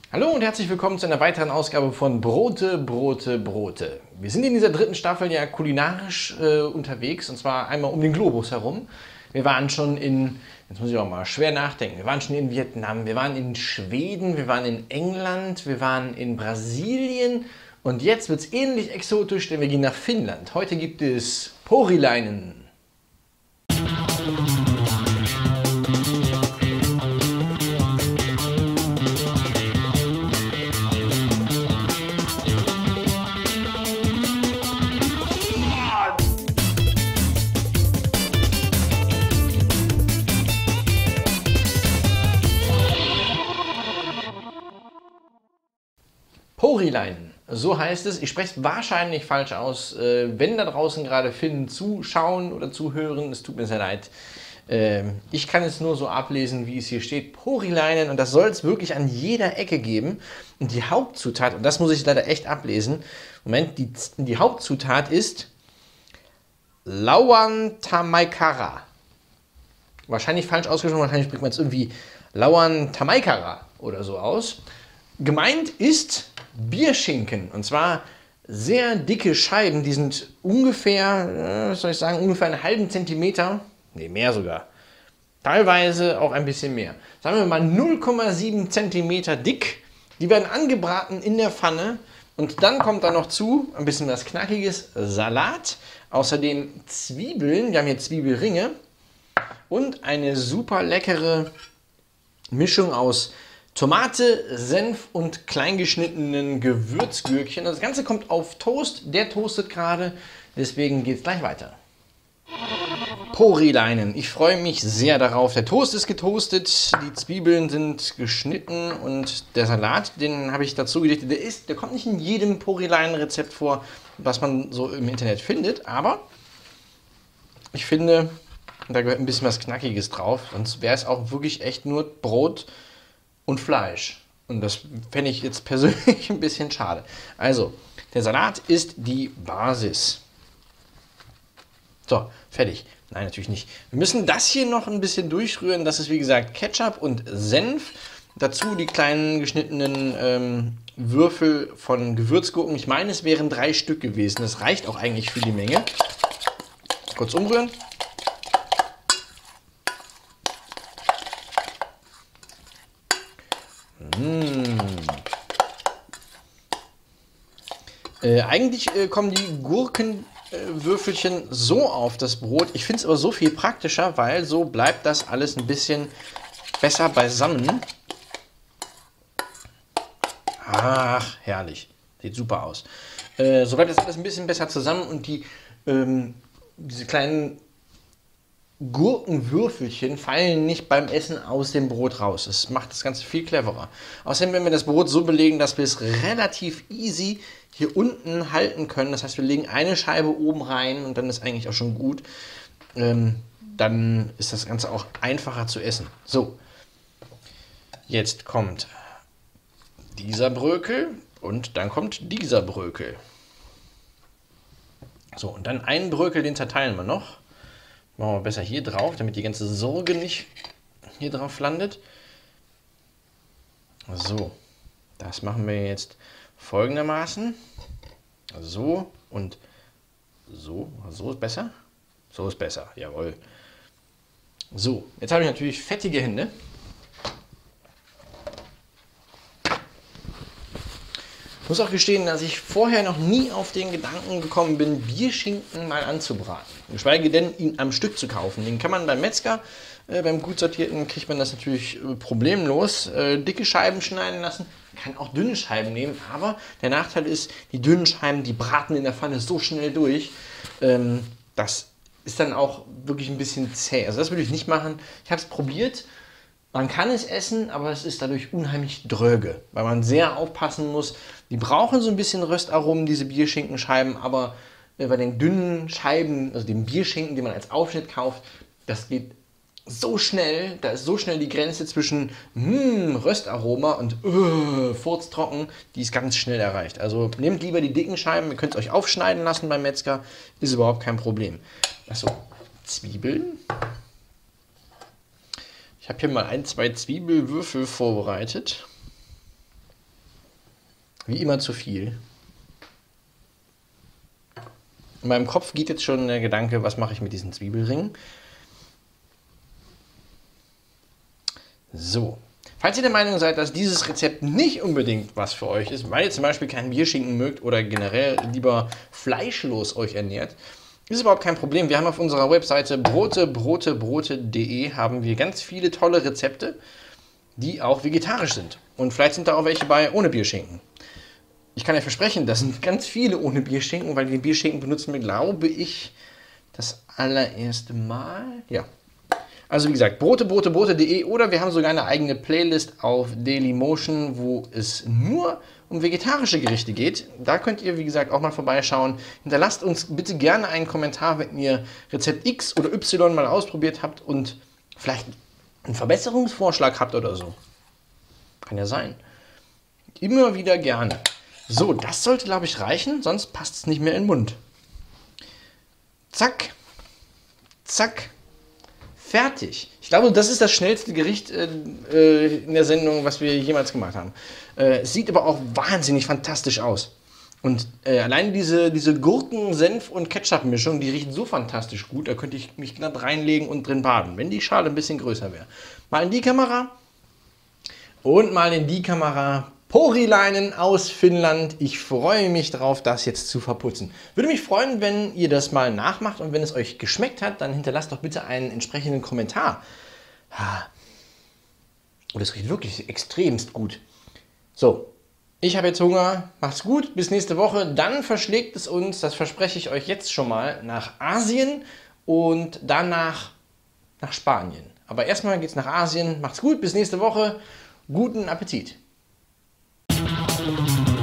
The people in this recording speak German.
Hallo und herzlich willkommen zu einer weiteren Ausgabe von Brote, Brote, Brote. Wir sind in dieser dritten Staffel ja kulinarisch unterwegs, und zwar einmal um den Globus herum. Wir waren schon jetzt muss ich auch mal schwer nachdenken, wir waren schon in Vietnam, wir waren in Schweden, wir waren in England, wir waren in Brasilien und jetzt wird es ähnlich exotisch, denn wir gehen nach Finnland. Heute gibt es Porilainen. Porilainen, so heißt es. Ich spreche es wahrscheinlich falsch aus. Wenn da draußen gerade Finnen zuschauen oder zuhören, es tut mir sehr leid. Ich kann es nur so ablesen, wie es hier steht. Porilainen, und das soll es wirklich an jeder Ecke geben. Und die Hauptzutat, und das muss ich leider echt ablesen, Moment, die Hauptzutat ist Lauantamaikara. Wahrscheinlich falsch ausgesprochen, wahrscheinlich spricht man es irgendwie Lauantamaikara oder so aus. Gemeint ist Bierschinken, und zwar sehr dicke Scheiben, die sind ungefähr, was soll ich sagen, ungefähr einen halben Zentimeter, ne, mehr sogar, teilweise auch ein bisschen mehr. Sagen wir mal 0,7 Zentimeter dick, die werden angebraten in der Pfanne und dann kommt da noch zu ein bisschen was Knackiges, Salat, außerdem Zwiebeln, wir haben hier Zwiebelringe und eine super leckere Mischung aus Tomate, Senf und kleingeschnittenen Gewürzgürkchen. Das Ganze kommt auf Toast, der toastet gerade, deswegen geht es gleich weiter. Porilainen, ich freue mich sehr darauf. Der Toast ist getoastet, die Zwiebeln sind geschnitten und der Salat, den habe ich dazu gedichtet. Der kommt nicht in jedem Porilainen-Rezept vor, was man so im Internet findet, aber ich finde, da gehört ein bisschen was Knackiges drauf, sonst wäre es auch wirklich echt nur Brot und Fleisch. Und das fände ich jetzt persönlich ein bisschen schade. Also, der Salat ist die Basis. So, fertig. Nein, natürlich nicht. Wir müssen das hier noch ein bisschen durchrühren. Das ist, wie gesagt, Ketchup und Senf. Dazu die kleinen geschnittenen Würfel von Gewürzgurken. Ich meine, es wären 3 Stück gewesen. Das reicht auch eigentlich für die Menge. Kurz umrühren. Eigentlich kommen die Gurkenwürfelchen so auf das Brot. Ich finde es aber so viel praktischer, weil so bleibt das alles ein bisschen besser beisammen. Ach, herrlich. Sieht super aus. So bleibt das alles ein bisschen besser zusammen und diese kleinen Gurkenwürfelchen fallen nicht beim Essen aus dem Brot raus. Das macht das Ganze viel cleverer. Außerdem werden wir das Brot so belegen, dass wir es relativ easy hier unten halten können. Das heißt, wir legen eine Scheibe oben rein und dann ist eigentlich auch schon gut. Dann ist das Ganze auch einfacher zu essen. So, jetzt kommt dieser Brökel und dann kommt dieser Brökel. So, und dann einen Brökel, den zerteilen wir noch. Machen wir besser hier drauf, damit die ganze Sorge nicht hier drauf landet. So, das machen wir jetzt folgendermaßen. So und so. So ist besser. So ist besser, jawohl. So, jetzt habe ich natürlich fettige Hände. Ich muss auch gestehen, dass ich vorher noch nie auf den Gedanken gekommen bin, Bierschinken mal anzubraten. Geschweige denn, ihn am Stück zu kaufen. Den kann man beim Metzger, beim gut sortierten, kriegt man das natürlich problemlos. Dicke Scheiben schneiden lassen, man kann auch dünne Scheiben nehmen, aber der Nachteil ist, die dünnen Scheiben, die braten in der Pfanne so schnell durch. Das ist dann auch wirklich ein bisschen zäh. Also das würde ich nicht machen. Ich habe es probiert. Man kann es essen, aber es ist dadurch unheimlich dröge, weil man sehr aufpassen muss. Die brauchen so ein bisschen Röstaromen, diese Bierschinkenscheiben, aber bei den dünnen Scheiben, also dem Bierschinken, den man als Aufschnitt kauft, das geht so schnell, da ist so schnell die Grenze zwischen Röstaroma und furztrocken, die ist ganz schnell erreicht. Also nehmt lieber die dicken Scheiben, ihr könnt es euch aufschneiden lassen beim Metzger, ist überhaupt kein Problem. Achso, Zwiebeln. Ich habe hier mal 1, 2 Zwiebelwürfel vorbereitet. Wie immer zu viel. In meinem Kopf geht jetzt schon der Gedanke, was mache ich mit diesen Zwiebelringen? So. Falls ihr der Meinung seid, dass dieses Rezept nicht unbedingt was für euch ist, weil ihr zum Beispiel keinen Bierschinken mögt oder generell lieber fleischlos euch ernährt, ist überhaupt kein Problem. Wir haben auf unserer Webseite brotebrote.de haben wir ganz viele tolle Rezepte, die auch vegetarisch sind. Und vielleicht sind da auch welche bei ohne Bierschinken. Ich kann euch versprechen, das sind ganz viele ohne Bierschinken, weil den Bierschinken benutzen wir, glaube ich, das allererste Mal. Ja. Also wie gesagt, brotebrote.de oder wir haben sogar eine eigene Playlist auf Dailymotion, wo es nur um vegetarische Gerichte geht. Da könnt ihr, wie gesagt, auch mal vorbeischauen. Hinterlasst uns bitte gerne einen Kommentar, wenn ihr Rezept X oder Y mal ausprobiert habt und vielleicht einen Verbesserungsvorschlag habt oder so. Kann ja sein. Immer wieder gerne. So, das sollte, glaube ich, reichen, sonst passt es nicht mehr in den Mund. Zack. Zack. Fertig. Ich glaube, das ist das schnellste Gericht in der Sendung, was wir jemals gemacht haben. Es sieht aber auch wahnsinnig fantastisch aus. Und allein diese Gurken-, Senf- und Ketchup-Mischung, die riecht so fantastisch gut, da könnte ich mich glatt reinlegen und drin baden, wenn die Schale ein bisschen größer wäre. Mal in die Kamera und mal in die Kamera. Porilainen aus Finnland. Ich freue mich darauf, das jetzt zu verputzen. Würde mich freuen, wenn ihr das mal nachmacht und wenn es euch geschmeckt hat, dann hinterlasst doch bitte einen entsprechenden Kommentar. Und es riecht wirklich extremst gut. So, ich habe jetzt Hunger. Macht's gut, bis nächste Woche. Dann verschlägt es uns, das verspreche ich euch jetzt schon mal, nach Asien und danach nach Spanien. Aber erstmal geht's nach Asien. Macht's gut, bis nächste Woche. Guten Appetit.